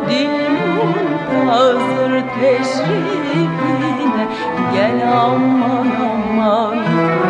dil muntazır teşrifine, gel aman aman.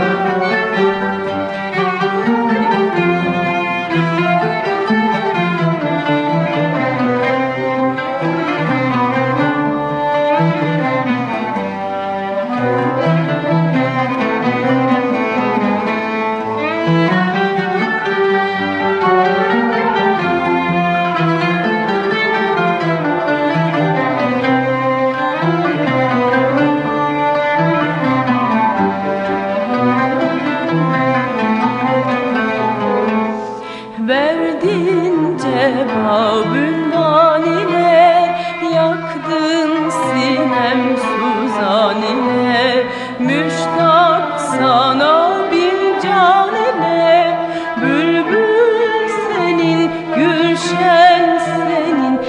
Verdin cevap ünvan ile, yaktın sinem suzan ile, müştak sana bir can ile. Bülbül senin, gülşen senin,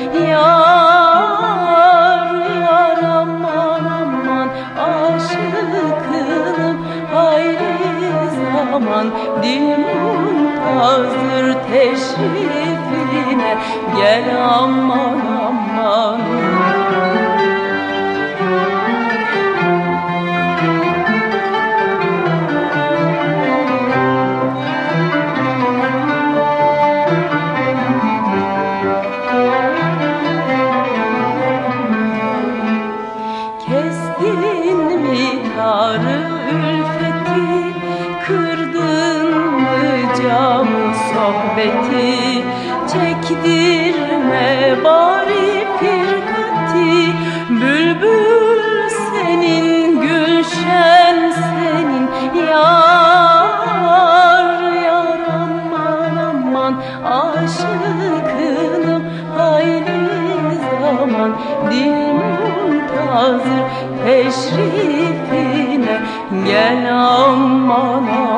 yar yar aman aman. Aşıkım hayli zaman, dil muntazır teşrifine, gel aman aman. Kestin mi tarı ülfeti, kırdın mı camı sohbeti, çektirme bari firkati. Bülbül senin, gülşen senin, yar yar aman aman. Aşıkınım hayli zaman, dil muntazır teşrifine, gel aman aman.